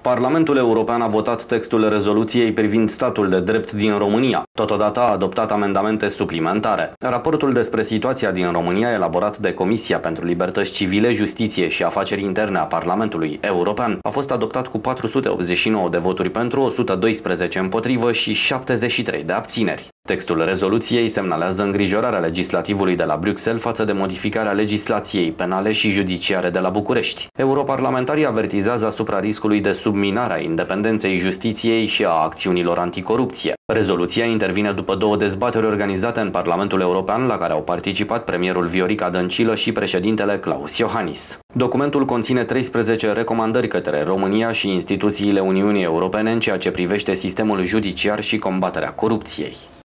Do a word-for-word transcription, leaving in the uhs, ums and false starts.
Parlamentul European a votat textul rezoluției privind statul de drept din România. Totodată a adoptat amendamente suplimentare. Raportul despre situația din România, elaborat de Comisia pentru Libertăți Civile, Justiție și Afaceri Interne a Parlamentului European, a fost adoptat cu patru sute optzeci și nouă de voturi pentru, o sută doisprezece împotrivă și șaptezeci și trei de abțineri. Textul rezoluției semnalează îngrijorarea legislativului de la Bruxelles față de modificarea legislației penale și judiciare de la București. Europarlamentarii avertizează asupra riscului de subminare a independenței justiției și a acțiunilor anticorupție. Rezoluția intervine după două dezbateri organizate în Parlamentul European, la care au participat premierul Viorica Dăncilă și președintele Klaus Iohannis. Documentul conține treisprezece recomandări către România și instituțiile Uniunii Europene în ceea ce privește sistemul judiciar și combaterea corupției.